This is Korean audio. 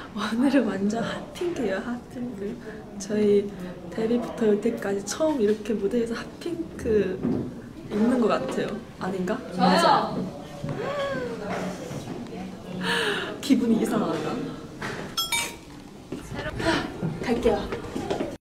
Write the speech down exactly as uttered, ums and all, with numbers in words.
오늘은 완전 핫핑크예요. 핫핑크. 저희 데뷔부터 여태까지 처음 이렇게 무대에서 핫핑크 입는 것 같아요. 아닌가? 맞아. 기분이 이상하다. 갈게요.